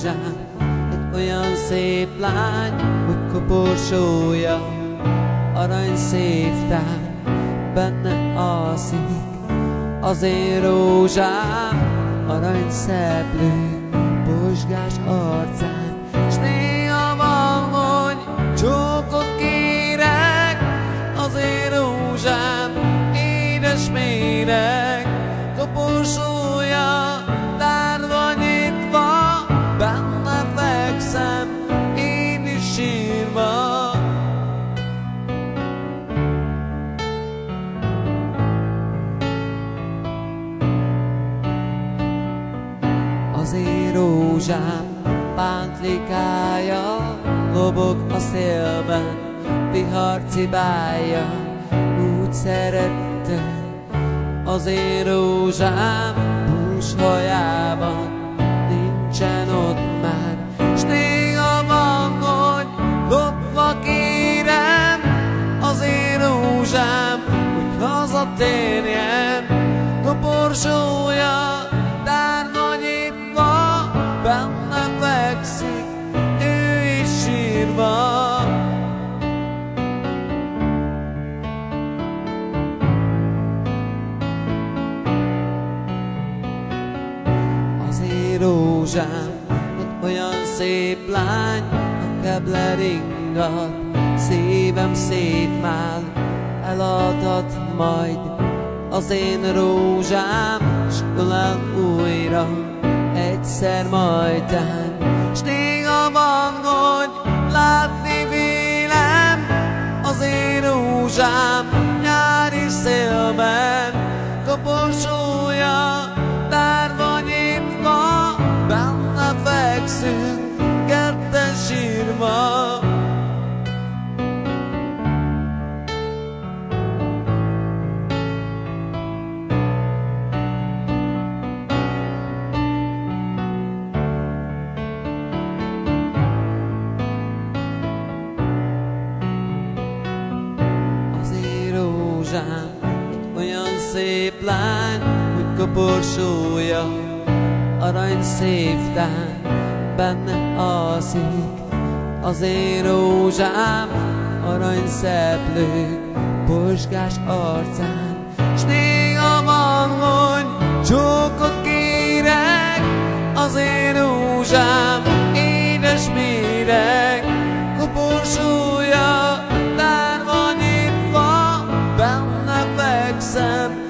rózsám, egy olyan szép lány, hogy koporsója, aranyszéftár, benne alszik. Az én rózsám, aranyszeplő, bozsgás arcán, s néha van, hogy csókot kérek. Az én rózsám, édes méreg, koporsója tárva nyitva, benne fekszem, én is sírva. Az én rózsám pántlikája lobog a szélben, vihar cibálja, úgy szerette. Az én rózsám húshajában nincsen ott már, s néha van, hogy lopva kérem. Az én rózsám, hogy hazatérjen, koporsója tárva nyitva, benne fekszik, ő is sírva. Az én rózsám, egy olyan szép lány, a kebler ingat, szívem szétmál, eladhat majd. Az én rózsám, s ölel újra, egyszer majdán. S néha van, hogy látni vélem. Az én rózsám, nyári szélben, koporsója tárva nyitva, benne fekszünk, ketten sírva. Egy olyan szép lány, hogy koporsója, aranyszéftár, benne alszik. Az én rózsám, aranyszeplők, bozsgás arcán, s néha van, hogy csókot kérek. Az én rózsám, édes méreg, koporsója tárva nyitva, benne fekszem,